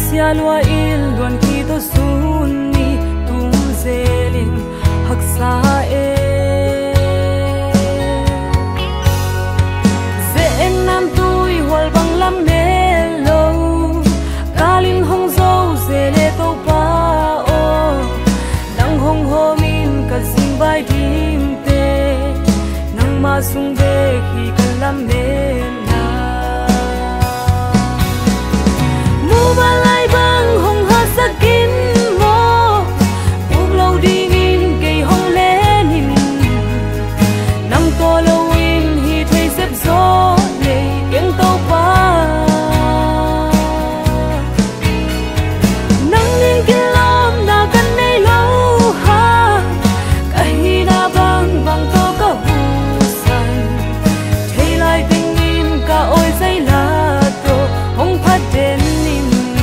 sia lua il luan ki to sun ni tum zelin haksa e ze en nam tui hol bang lam melo kalin hong zo zele to pa o nang hong ho min ka sing bai dim te nang ma sung be ki kalam me na mu ba lai bang hong ha sakin mo uk lo ding in ke hong le nin nang to lo in hi thei sep zo le yang to pa nang ning kilom na kan nei lo ha kai na bang bang to ka hu san thei lai ting in ka oi sai la to hong phat den nin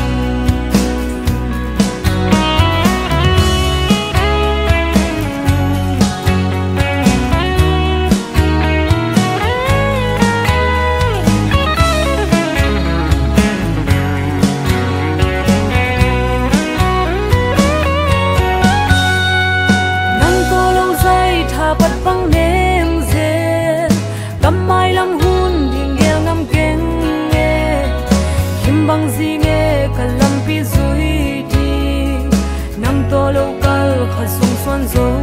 nang to lo sai tha pat bang nem ze kam mai lam hun ding gel ngam keng nge him bang zi nge kalam pi zui di nang to lo kal khasung swan zo